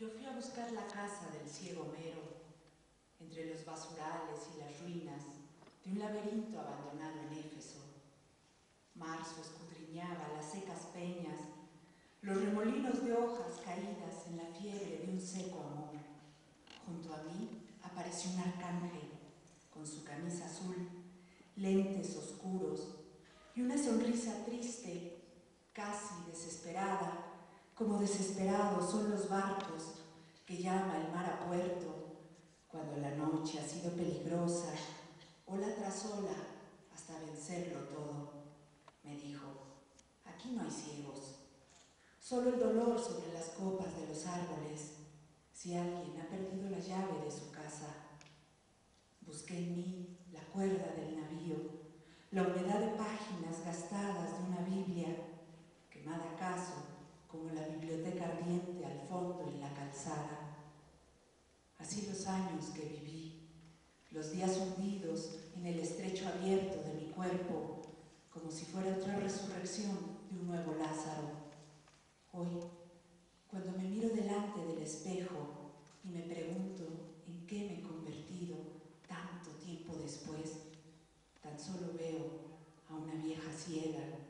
Yo fui a buscar la casa del ciego Homero, entre los basurales y las ruinas de un laberinto abandonado en Éfeso. Marzo escudriñaba las secas peñas, los remolinos de hojas caídas en la fiebre de un seco amor. Junto a mí apareció un arcángel, con su camisa azul, lentes oscuros y una sonrisa triste, casi desesperada, como desesperados son los barcos que llama el mar a puerto cuando la noche ha sido peligrosa, ola tras ola, hasta vencerlo todo. Me dijo, aquí no hay ciegos, solo el dolor sobre las copas de los árboles, si alguien ha perdido la llave de su casa. Busqué en mí la cuerda del navío, la humedad de páginas gastadas de una Biblia, quemada acaso como la biblioteca ardiente al fondo en la calzada. Así los años que viví, los días hundidos en el estrecho abierto de mi cuerpo, como si fuera otra resurrección de un nuevo Lázaro. Hoy, cuando me miro delante del espejo y me pregunto en qué me he convertido tanto tiempo después, tan solo veo a una vieja ciega